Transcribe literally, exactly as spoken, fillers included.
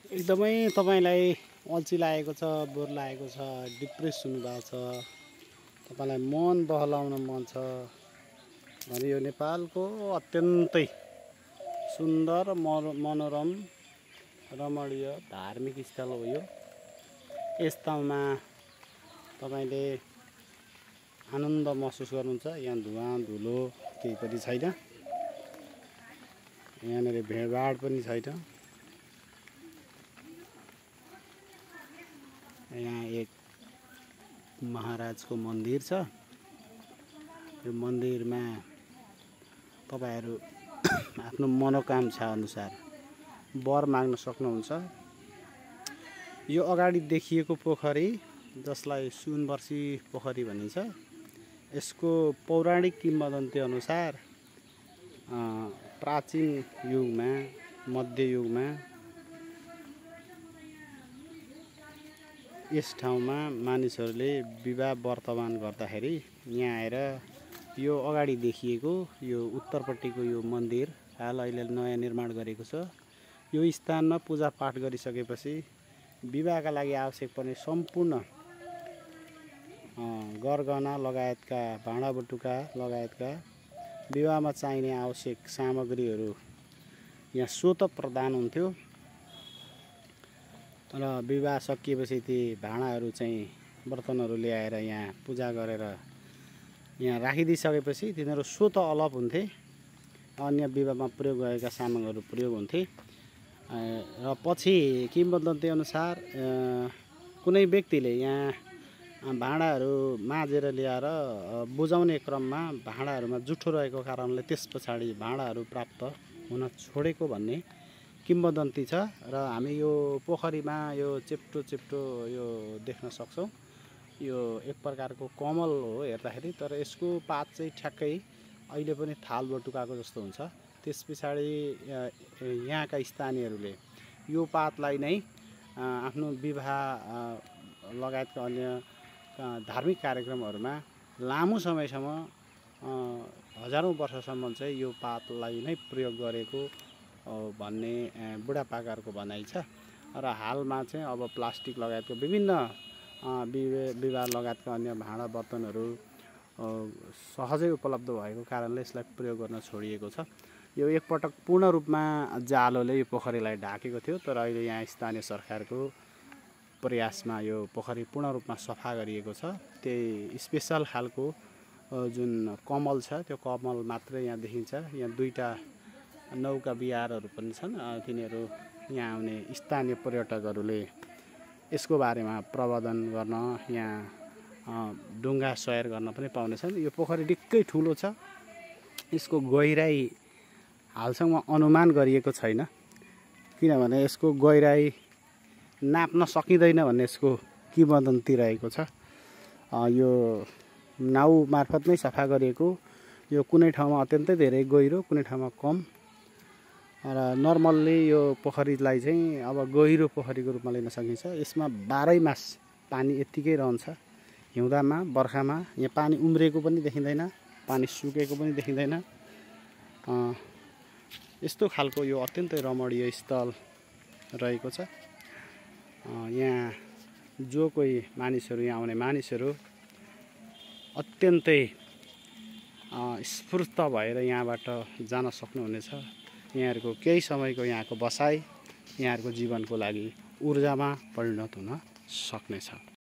एकदमै तपाईलाई अल्छी लागेको छ, बोर लागेको छ, डिप्रेस हुनुभएको छ, तपाईलाई मन बहलाउन मन छ भने यो नेपालको अत्यन्तै सुन्दर मनोरम रमणीय धार्मिक स्थल हो यो। यस ठाउँमा तपाईले आनन्द महसुस गर्नुहुन्छ। यहाँ धुवाँ धुलो केही पनि छैन, यहाँनिर भिडभाड पनि छैन। यहाँ एक महाराजको मन्दिर छ। यो मन्दिरमा तपाईहरु आफ्नो मनोकांक्षा अनुसार वर माग्न सक्नुहुन्छ। यो अगाडि देखिएको पोखरी जसलाई सुनवर्षी पोखरी भनिन्छ, यसको पौराणिक किंवदन्ती अनुसार प्राचीन युगमा मध्ययुगमा यस ठाउँमा मानिसहरूले विवाह वर्तमान गर्दाखेरि यहाँ आएर यो अगाडि देखिएको यो उत्तरपट्टिको यो मन्दिर हाल अहिले नयाँ निर्माण गरेको छ। यो स्थानमा पूजा पाठ गरिसकेपछि विवाहका लागि आवश्यक पर्ने सम्पूर्ण गरगहना लगायतका भाँडाबटुका लगायतका विवाहमा चाहिने आवश्यक सामग्रीहरू यहाँ स्वतः प्रदान हुन्थ्यो र विवाह सकिएपछि ती भाँडाहरू चाहिँ बर्तनहरू ल्याएर यहाँ पूजा गरेर यहाँ राखिदिइसकेपछि तिनीहरू स्वतः अलप हुन्थे। अन्य विवाहमा प्रयोग गरेका सामग्रीहरू प्रयोग हुन्थे र पछि किंवदन्ती अनुसार कुनै व्यक्तिले यहाँ भाँडाहरू माझेर ल्याएर बुझाउने क्रममा भाँडाहरूमा जुठो रहेको कारणले त्यस पछाडि भाँडाहरू प्राप्त हुन छोडेको भन्ने किंवदन्ती छ। र हामी यो पोखरीमा यो चेप्टो चेप्टो यो देख्न सक्छौं। यो एक प्रकारको कमल हो हेर्दाखेरि, तर यसको पात चाहिँ ठ्याक्कै अहिले पनि थाल बटुकाको जस्तो हुन्छ। त्यस पछाडि यहाँका स्थानीयहरूले यो पातलाई नै आफ्नो विवाह लगायतका अन्य धार्मिक कार्यक्रमहरूमा लामो समयसम्म हजारौं वर्षसम्म चाहिँ यो पातलाई नै प्रयोग गरेको भन्ने बुढापाकाहरूको भनाइ छ। र हालमा चाहिँ अब प्लास्टिक लगायतको विभिन्न विवाह लगायतका अन्य भाँडा बर्तनहरू सहजै उपलब्ध भएको कारणले यसलाई प्रयोग गर्न छोडिएको छ। यो एकपटक पूर्ण रूपमा जालोले यो पोखरीलाई ढाकेको थियो, तर अहिले यहाँ स्थानीय सरकारको प्रयासमा यो पोखरी पूर्ण रूपमा सफा गरिएको छ। त्यही स्पेशल खालको जुन कमल छ त्यो कमल मात्रै यहाँ देखिन्छ। यहाँ दुईटा नौका विहारहरू पनि छन्। तिनीहरू यहाँ आउने स्थानीय पर्यटकहरूले यसको बारेमा प्रवर्धन गर्न, यहाँ डुङ्गा सयर गर्न पनि पाउनेछन्। यो पोखरी निकै ठुलो छ। यसको गहिराई हालसम्म अनुमान गरिएको छैन, किनभने यसको गहिराई नाप्न सकिँदैन भन्ने यसको किंवदन्ती रहेको छ। यो नाउ मार्फत नै सफा गरिएको। यो कुनै ठाउँमा अत्यन्तै धेरै गहिरो, कुनै ठाउँमा कम। र नर्मल्ली यो पोखरीलाई चाहिँ अब गहिरो पोखरीको रूपमा लिन सकिन्छ। यसमा बाह्रै मास पानी यत्तिकै रहन्छ। हिउँदामा बर्खामा यहाँ पानी उम्रेको पनि देखिँदैन, पानी सुकेको पनि देखिँदैन। यस्तो खालको यो अत्यन्तै रमणीय स्थल रहेको छ। यहाँ जो कोही मानिसहरू यहाँ आउने मानिसहरू अत्यन्तै स्फूर्त भएर यहाँबाट जान सक्नुहुनेछ। यहाँहरूको केही समयको यहाँको बसाइ यहाँहरूको जीवनको लागि ऊर्जामा परिणत हुन सक्नेछ।